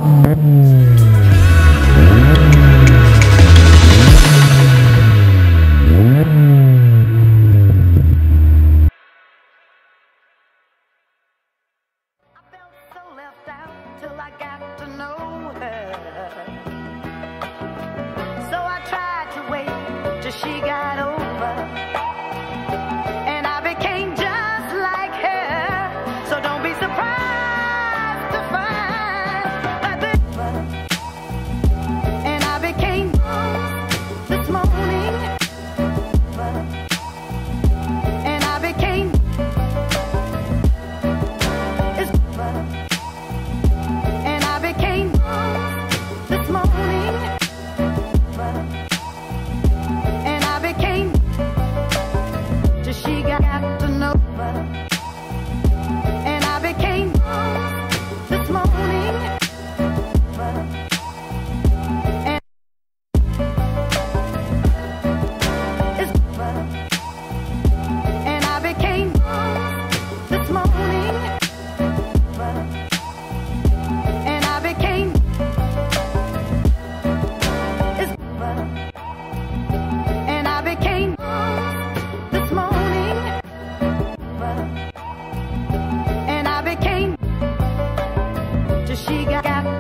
She got over, and I became just like her. So don't be surprised to find that and I became this morning, and I became and I became this morning. She got to know, and I became this morning, and I became this morning, and I became and I became this morning. And I became, till she got